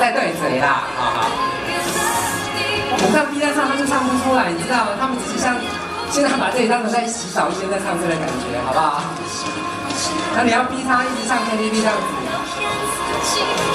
在对嘴啦，好好。我看 B 站唱，他就唱不出来，你知道吗？他们只是像现在把自己当成在洗澡一边在唱歌的感觉，好不好？那你要逼他一直唱 KTV 这样子。